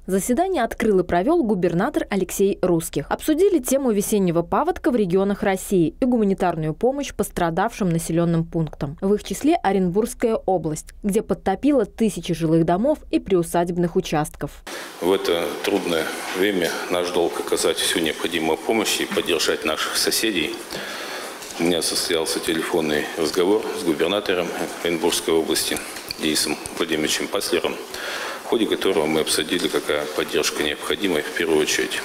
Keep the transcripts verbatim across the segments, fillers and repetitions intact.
Заседание открыл и провел губернатор Алексей Русских. Обсудили тему весеннего паводка в регионах России и гуманитарную помощь пострадавшим населенным пунктам. В их числе Оренбургская область, где подтопило тысячи жилых домов и приусадебных участков. В это трудное время наш долг оказать всю необходимую помощь и поддержать наших соседей. У меня состоялся телефонный разговор с губернатором Оренбургской области Денисом Владимировичем Паслером, в ходе которого мы обсудили, какая поддержка необходима в первую очередь.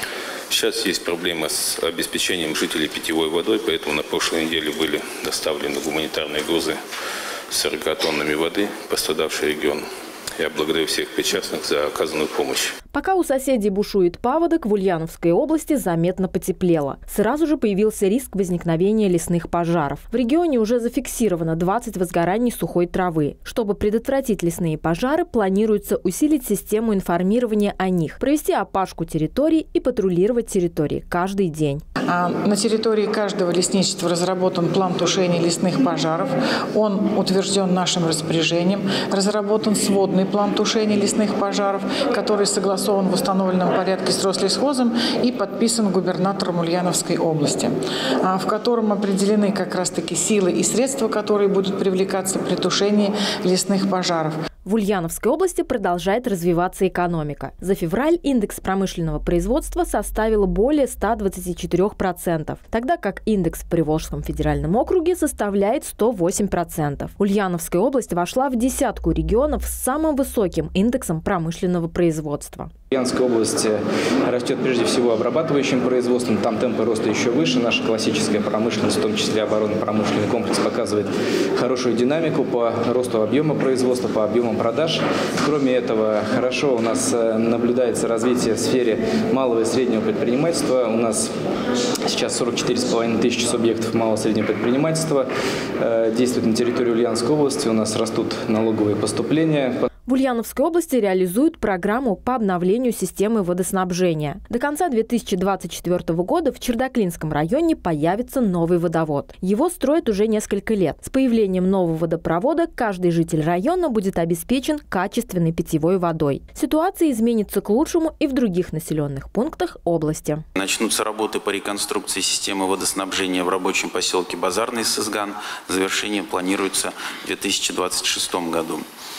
Сейчас есть проблема с обеспечением жителей питьевой водой, поэтому на прошлой неделе были доставлены гуманитарные грузы с сороками тоннами воды в пострадавший регион. Я благодарю всех причастных за оказанную помощь. Пока у соседей бушует паводок, в Ульяновской области заметно потеплело. Сразу же появился риск возникновения лесных пожаров. В регионе уже зафиксировано двадцать возгораний сухой травы. Чтобы предотвратить лесные пожары, планируется усилить систему информирования о них, провести опашку территорий и патрулировать территории каждый день. А на территории каждого лесничества разработан план тушения лесных пожаров. Он утвержден нашим распоряжением. Разработан сводный план тушения лесных пожаров, который согласован в установленном порядке с Рослесхозом и подписан губернатором Ульяновской области, в котором определены как раз-таки силы и средства, которые будут привлекаться при тушении лесных пожаров. В Ульяновской области продолжает развиваться экономика. За февраль индекс промышленного производства составил более ста двадцати четырёх процентов, тогда как индекс в Приволжском федеральном округе составляет сто восемь процентов. Ульяновская область вошла в десятку регионов с самым высоким индексом промышленного производства. Ульяновская область растет прежде всего обрабатывающим производством, там темпы роста еще выше. Наша классическая промышленность, в том числе оборонно-промышленный комплекс, показывает хорошую динамику по росту объема производства, по объемам продаж. Кроме этого, хорошо у нас наблюдается развитие в сфере малого и среднего предпринимательства. У нас сейчас сорок четыре с половиной тысячи субъектов малого и среднего предпринимательства действуют на территории Ульяновской области. У нас растут налоговые поступления. В Ульяновской области реализуют программу по обновлению системы водоснабжения. До конца две тысячи двадцать четвёртого года в Чердаклинском районе появится новый водовод. Его строят уже несколько лет. С появлением нового водопровода каждый житель района будет обеспечен качественной питьевой водой. Ситуация изменится к лучшему и в других населенных пунктах области. Начнутся работы по реконструкции системы водоснабжения в рабочем поселке Базарный Сызган. Завершение планируется в две тысячи двадцать шестом году.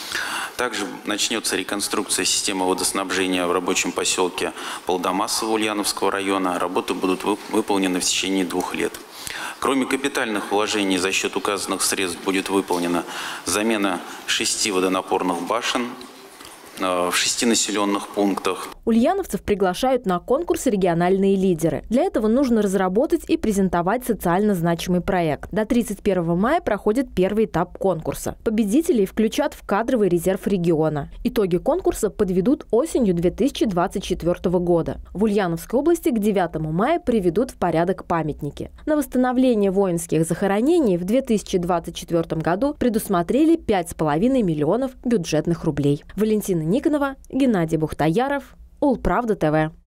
Также начнется реконструкция системы водоснабжения в рабочем поселке Полдомасово Ульяновского района. Работы будут выполнены в течение двух лет. Кроме капитальных вложений за счет указанных средств будет выполнена замена шести водонапорных башен в шести населенных пунктах. Ульяновцев приглашают на конкурс «Региональные лидеры». Для этого нужно разработать и презентовать социально значимый проект. До тридцать первого мая проходит первый этап конкурса. Победителей включат в кадровый резерв региона. Итоги конкурса подведут осенью две тысячи двадцать четвёртого года. В Ульяновской области к девятому мая приведут в порядок памятники. На восстановление воинских захоронений в две тысячи двадцать четвёртом году предусмотрели пять с половиной миллионов бюджетных рублей. Валентина Никонова, Геннадий Бухтаяров, Улправда ТВ.